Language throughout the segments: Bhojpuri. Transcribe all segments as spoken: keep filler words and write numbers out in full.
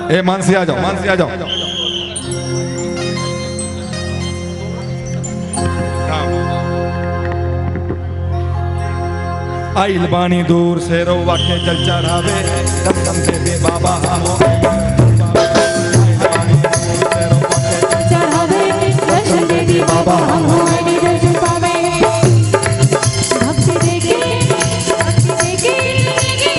ए मानसी आ जाओ, मानसी आ जाओ। आइल बानी दूर से रोवा के जल चढ़ावे दम दम से भी बाबा हो चढ़ावे दर्शन दे दी बाबा हम हो दर्शन पावे भक्ति देगी भक्ति देगी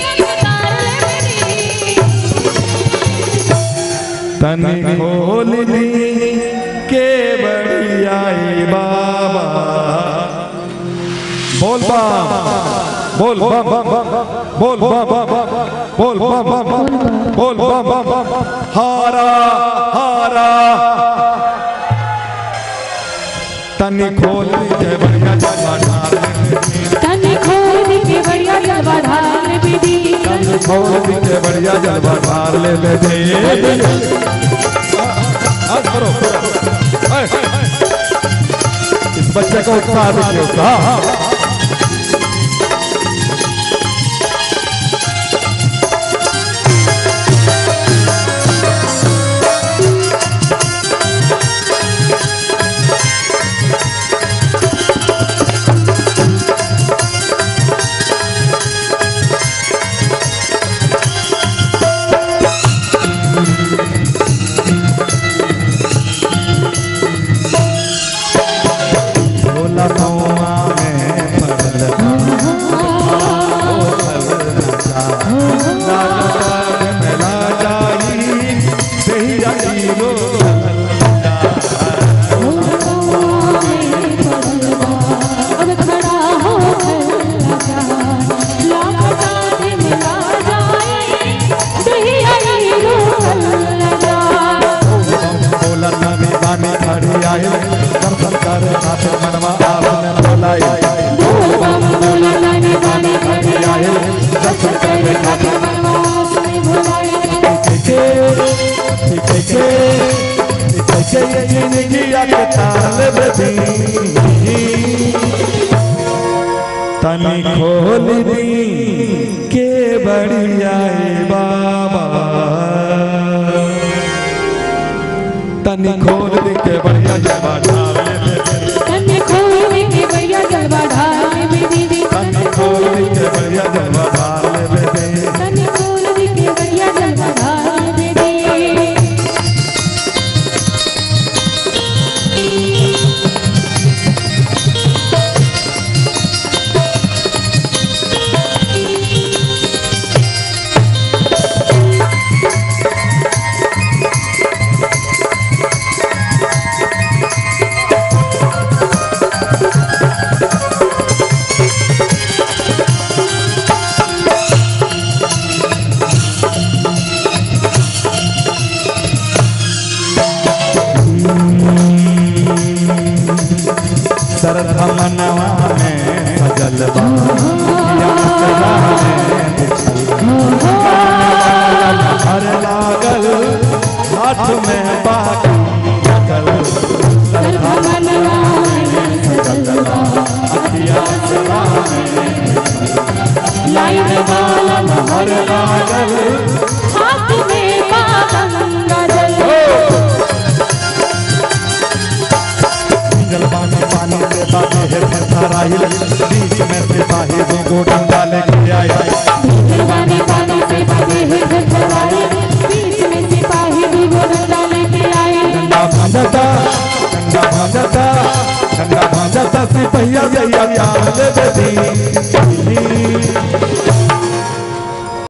तन खोल दी के बढ़िया बाबा बोल बाबा बोल बाबा बोल बाबा बोल बाबा बोल बाबा हारा हारा तनी खोल के बढ़िया जलवा ढाल तनी खोल के बढ़िया जलवा ढाल बेदी तनी खोल के बढ़िया जलवा ढाल ले बेदी आज करो इस बच्चे को उत्साह दीजिए उत्साह तनी खोल दी के बढ़िया बाबा तनी खोल दी के बढ़िया जलवा ढाल तनी खोल के बढ़िया जलवा ढाल बेदी तनी खोल दी के बढ़िया जलवा ढाल बेदी तनी खोल के बढ़िया जलवा ढाल बेदी सरधा मनवा में सजल बा हर लागल हाथ में बागल सरधा मनवा में सजल बा अखिया सदा में लाइन वाला हर लागल हाथ में बागल जलवानी पानी से बातें है फिर थराइल बीच में सिपाही दो गो डंडा लेके आए जलवानी पानी से बातें है फिर थराइल बीच में सिपाही दो गो डंडा लेके आए डंडा भांजता डंडा भांजता डंडा भांजता सिपहिया जइया चाल दे दी